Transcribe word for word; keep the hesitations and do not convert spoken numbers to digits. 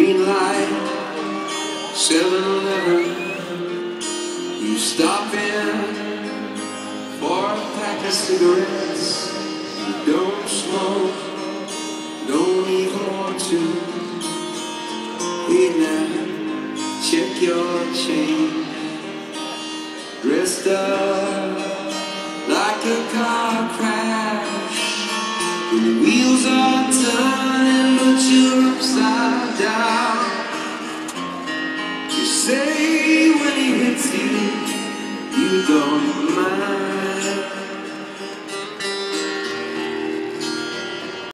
green light, seven eleven. You stop in for a pack of cigarettes. You don't smoke, don't even want to. Hey now, check your chain. Dressed up